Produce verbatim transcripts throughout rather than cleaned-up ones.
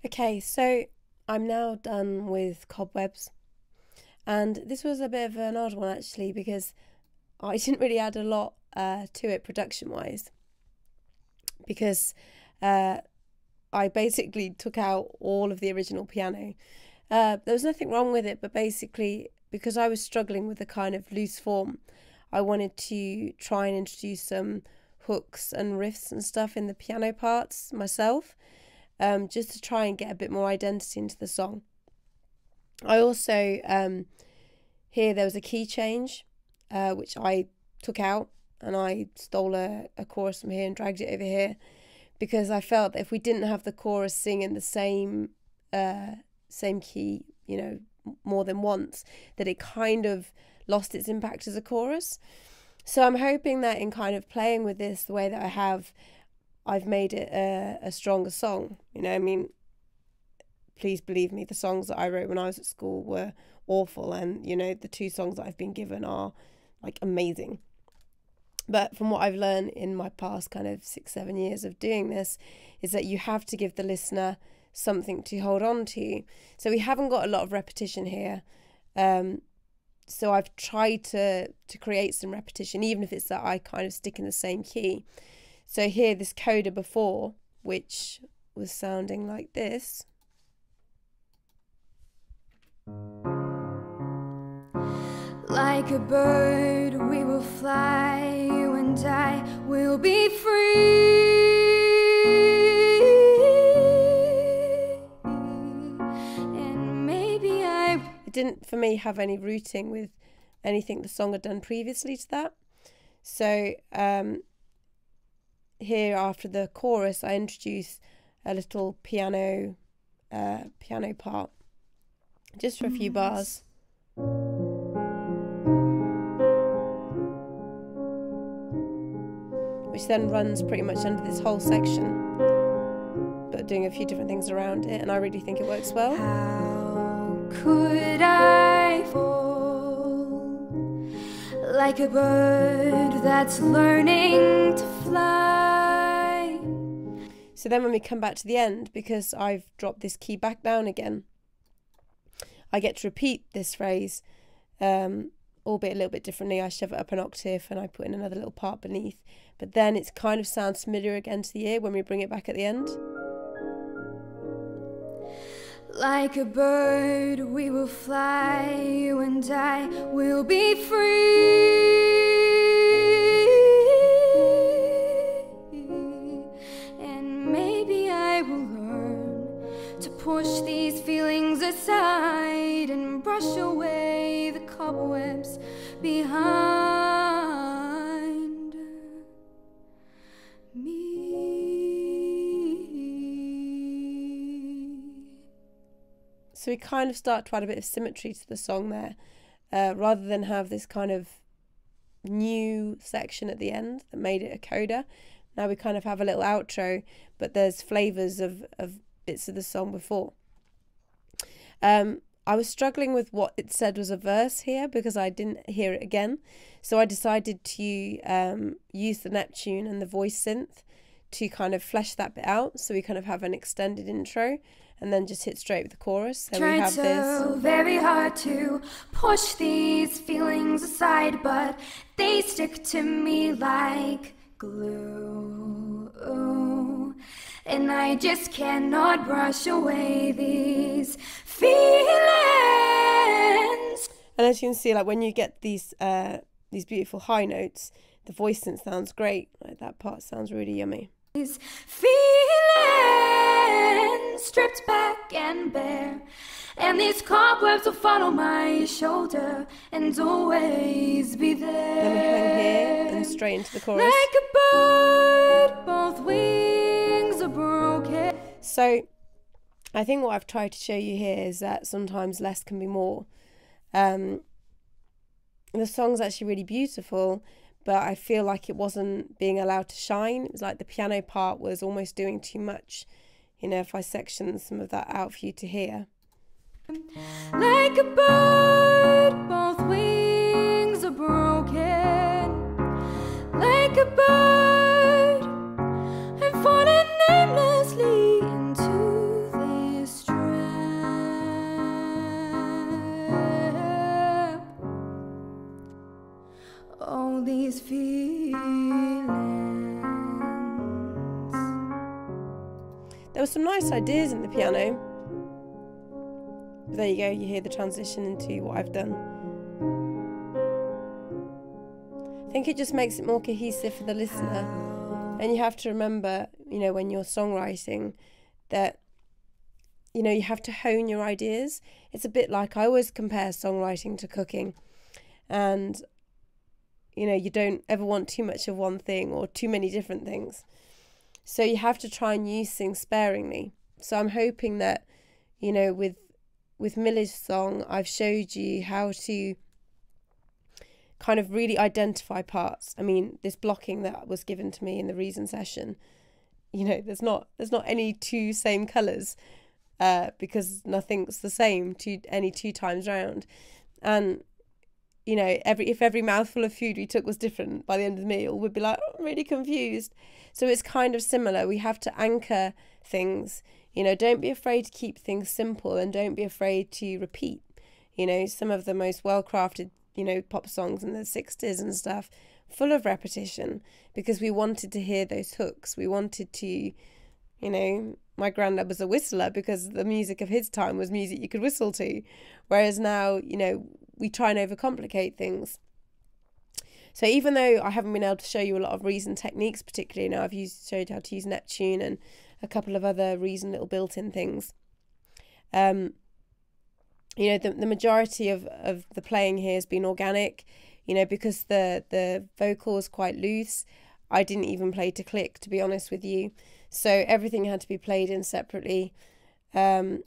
Okay, so I'm now done with Cobwebs, and this was a bit of an odd one actually because I didn't really add a lot uh, to it production-wise, because uh, I basically took out all of the original piano. Uh, there was nothing wrong with it, but basically because I was struggling with the kind of loose form, I wanted to try and introduce some hooks and riffs and stuff in the piano parts myself. Um, just to try and get a bit more identity into the song. I also, um, here there was a key change, uh, which I took out, and I stole a, a chorus from here and dragged it over here, because I felt that if we didn't have the chorus sing in the same, uh, same key, you know, more than once, that it kind of lost its impact as a chorus. So I'm hoping that in kind of playing with this the way that I have, I've made it a, a stronger song. You know, I mean, please believe me, the songs that I wrote when I was at school were awful, and, you know, the two songs that I've been given are, like, amazing. But from what I've learned in my past kind of six, seven years of doing this, is that you have to give the listener something to hold on to. So we haven't got a lot of repetition here. Um, so I've tried to, to create some repetition, even if it's that I kind of stick in the same key. So here, this coda before, which was sounding like this. Like a bird we will fly, you and I will be free. And maybe I... It didn't, for me, have any rooting with anything the song had done previously to that. So, um... here after the chorus I introduce a little piano uh, piano part just for a few bars, which then runs pretty much under this whole section, but doing a few different things around it, and I really think it works well. How could I fall like a bird that's learning to fly? So then when we come back to the end, because I've dropped this key back down again, I get to repeat this phrase, um, albeit a little bit differently. I shove it up an octave and I put in another little part beneath. But then it kind of sounds familiar again to the ear when we bring it back at the end. Like a bird we will fly, you and I will be free. And maybe I will learn to push these feelings aside and brush away the cobwebs behind me. So we kind of start to add a bit of symmetry to the song there, uh, rather than have this kind of new section at the end that made it a coda. Now we kind of have a little outro, but there's flavours of, of bits of the song before. Um, I was struggling with what it said was a verse here because I didn't hear it again. So I decided to um, use the Neptune and the voice synth to kind of flesh that bit out. So we kind of have an extended intro and then just hit straight with the chorus. So Tried we have so this. very hard to push these feelings aside, but they stick to me like glue. And I just cannot brush away these feelings. And as you can see, like when you get these uh, these beautiful high notes, the voice synth sounds great. Like that part sounds really yummy. These feelings stripped back and bare, and these cobwebs will follow my shoulder and always be there. Then we hang here and straight into the chorus. Like a bird, both wings are broken. So I think what I've tried to show you here is that sometimes less can be more. Um, the song's actually really beautiful, but I feel like it wasn't being allowed to shine. It was like the piano part was almost doing too much. You know, if I section some of that out for you to hear. Like a bird, both wings are broken. Like a bird, I'm falling namelessly into this these feelings. There were some nice ideas in the piano. There you go, you hear the transition into what I've done. I think it just makes it more cohesive for the listener. And you have to remember, you know, when you're songwriting, that, you know, you have to hone your ideas. It's a bit like, I always compare songwriting to cooking. And, you know, you don't ever want too much of one thing or too many different things. So you have to try and use things sparingly. So I'm hoping that, you know, with with Millie's song, I've showed you how to kind of really identify parts. I mean, this blocking that was given to me in the reason session, you know, there's not there's not any two same colours, uh, because nothing's the same two any two times round. And, you know, every if every mouthful of food we took was different by the end of the meal, we'd be like, oh, I'm really confused. So it's kind of similar. We have to anchor things. You know, don't be afraid to keep things simple, and don't be afraid to repeat. You know, some of the most well-crafted, you know, pop songs in the sixties and stuff, full of repetition, because we wanted to hear those hooks. We wanted to, you know, my granddad was a whistler because the music of his time was music you could whistle to. Whereas now, you know, we try and overcomplicate things. So even though I haven't been able to show you a lot of reason techniques, particularly, you know, I've used showed how to use Neptune and a couple of other reason little built-in things. Um, you know, the the majority of, of the playing here has been organic, you know, because the, the vocal was quite loose. I didn't even play to click, to be honest with you. So everything had to be played in separately. Um,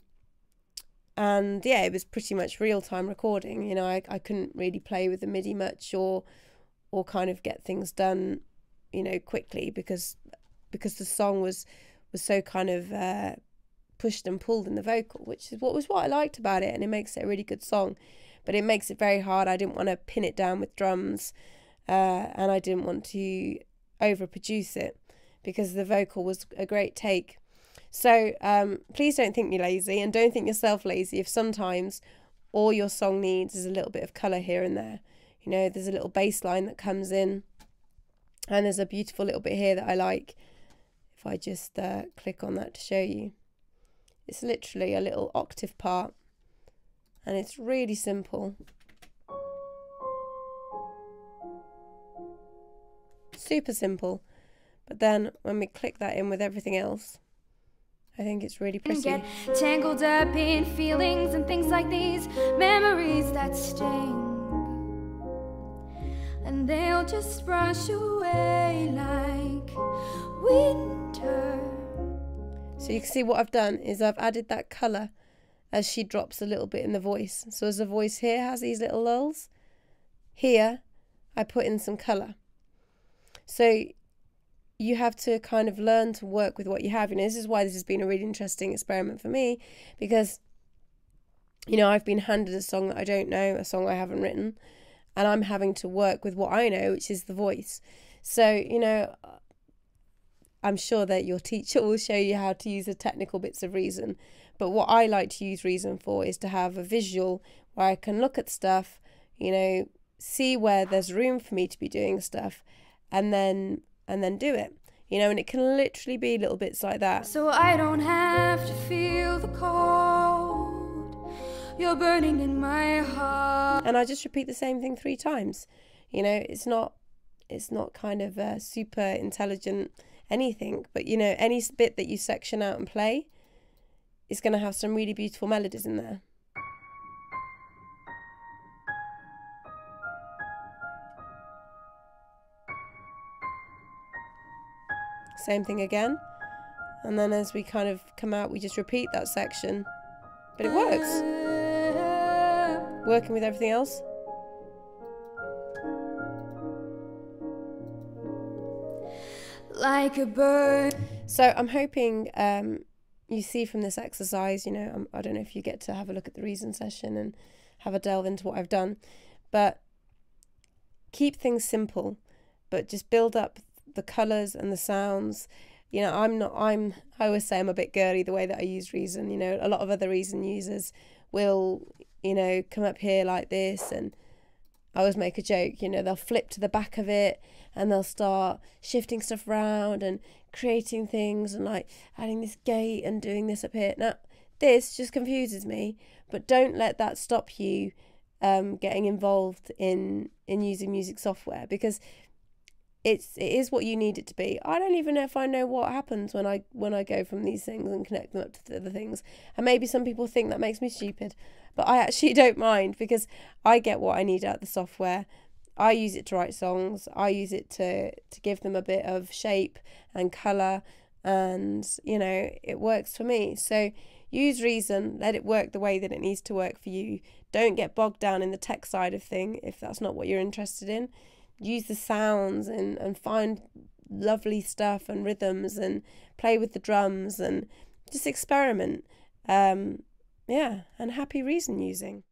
and yeah, it was pretty much real-time recording. You know, I, I couldn't really play with the MIDI much or or kind of get things done, you know, quickly because because the song was was so kind of uh, pushed and pulled in the vocal, which is what was what I liked about it, and it makes it a really good song. But it makes it very hard. I didn't want to pin it down with drums, uh, and I didn't want to overproduce it because the vocal was a great take. So um, please don't think me lazy, and don't think yourself lazy if sometimes all your song needs is a little bit of colour here and there. You know, there's a little bass line that comes in, and there's a beautiful little bit here that I like. If I just uh, click on that to show you. It's literally a little octave part, and it's really simple. Super simple. But then when we click that in with everything else, I think it's really pretty. Get tangled up in feelings and things like these, memories that sting, and they'll just brush away like winter. So you can see what I've done is I've added that colour as she drops a little bit in the voice. So as the voice here has these little lulls, here I put in some colour. So you have to kind of learn to work with what you have. You know, this is why this has been a really interesting experiment for me, because, you know, I've been handed a song that I don't know, a song I haven't written, and I'm having to work with what I know, which is the voice. So, you know, I'm sure that your teacher will show you how to use the technical bits of reason. But what I like to use reason for is to have a visual where I can look at stuff, you know, see where there's room for me to be doing stuff, and then and then do it. You know, and it can literally be little bits like that. So I don't have to feel the cold, you're burning in my heart. And I just repeat the same thing three times. You know, it's not it's not kind of a super intelligent anything, but you know, any bit that you section out and play is going to have some really beautiful melodies in there. Same thing again, and then as we kind of come out, we just repeat that section, but it works. Working with everything else. Like a bird. So I'm hoping um, you see from this exercise, you know, um, I don't know if you get to have a look at the reason session and have a delve into what I've done, but keep things simple, but just build up the colours and the sounds. You know, I'm not, I'm, I always say I'm a bit girly the way that I use reason. You know, a lot of other reason users will, you know, come up here like this and I always make a joke, you know, they'll flip to the back of it and they'll start shifting stuff around and creating things and like adding this gate and doing this up here. Now, this just confuses me, but don't let that stop you um, getting involved in in using music software, because it's it is what you need it to be. I don't even know if I know what happens when I when I go from these things and connect them up to the other things. And maybe some people think that makes me stupid, but I actually don't mind, because I get what I need out of the software. I use it to write songs. I use it to to give them a bit of shape and colour, and you know, it works for me. So use reason, let it work the way that it needs to work for you. Don't get bogged down in the tech side of thing if that's not what you're interested in. Use the sounds and, and find lovely stuff and rhythms and play with the drums and just experiment. Um, yeah, and happy reason using.